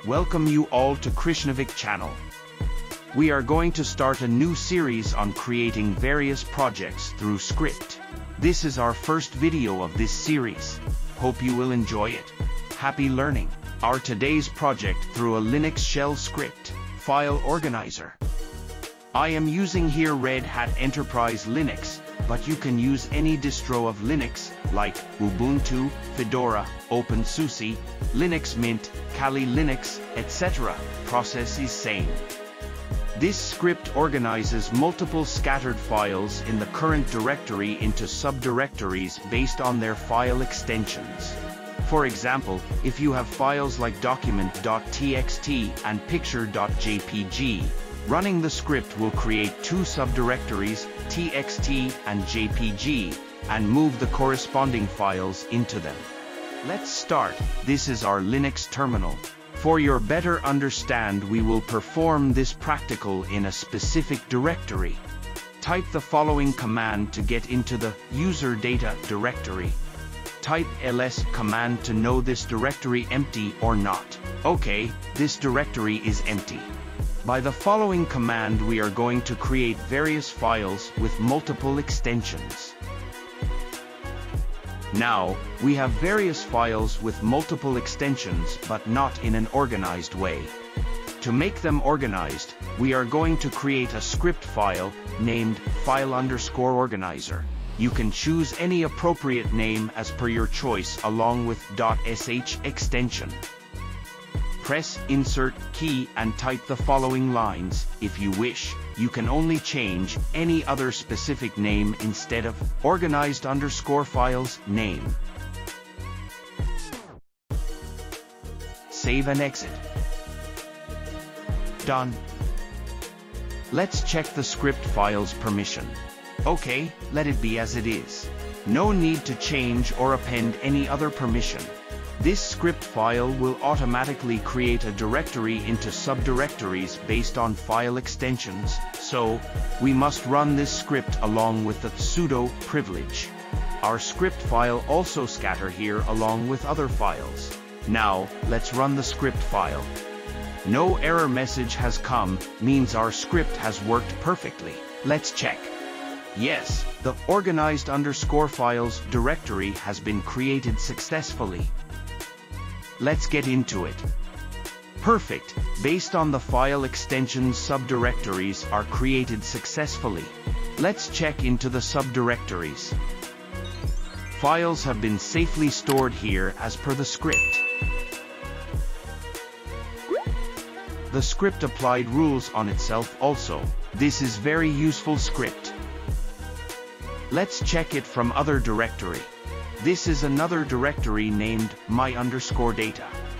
Welcome you all to Krishnavik channel. We are going to start a new series on creating various projects through script. This is our first video of this series. Hope you will enjoy it. Happy learning. Our today's project through a Linux shell script, file organizer. I am using here Red Hat Enterprise Linux, but you can use any distro of Linux, like Ubuntu, Fedora, OpenSUSE, Linux Mint, Kali Linux, etc. Process is same. This script organizes multiple scattered files in the current directory into subdirectories based on their file extensions. For example, if you have files like document.txt and picture.jpg, running the script will create two subdirectories, txt and jpg, and move the corresponding files into them. Let's start. This is our Linux terminal. For your better understand, we will perform this practical in a specific directory. Type the following command to get into the user data directory. Type ls command to know this directory empty or not. Okay, this directory is empty. By the following command we are going to create various files with multiple extensions. Now, we have various files with multiple extensions but not in an organized way. To make them organized, we are going to create a script file named file_organizer. You can choose any appropriate name as per your choice along with .sh extension. Press Insert key and type the following lines. If you wish, you can only change any other specific name instead of organized_files name. Save and exit. Done. Let's check the script file's permission. Okay, let it be as it is. No need to change or append any other permission. This script file will automatically create a directory into subdirectories based on file extensions, so we must run this script along with the sudo privilege. Our script file also scatter here along with other files. Now, let's run the script file. No error message has come, means our script has worked perfectly. Let's check. Yes, the organized_files directory has been created successfully. Let's get into it. Perfect. Based on the file extensions, subdirectories are created successfully. Let's check into the subdirectories. Files have been safely stored here as per the script. The script applied rules on itself also. This is very useful script. Let's check it from other directory. This is another directory named my_data.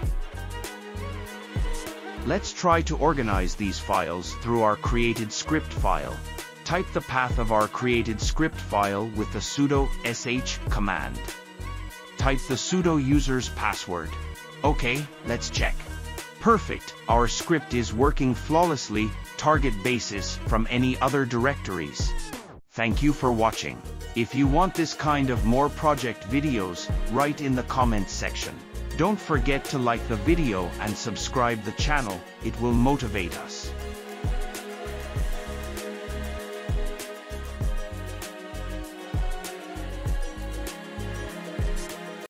Let's try to organize these files through our created script file. Type the path of our created script file with the sudo sh command. Type the sudo user's password. Okay, let's check. Perfect, our script is working flawlessly, target basis from any other directories. Thank you for watching. If you want this kind of more project videos, write in the comments section. Don't forget to like the video and subscribe the channel, it will motivate us.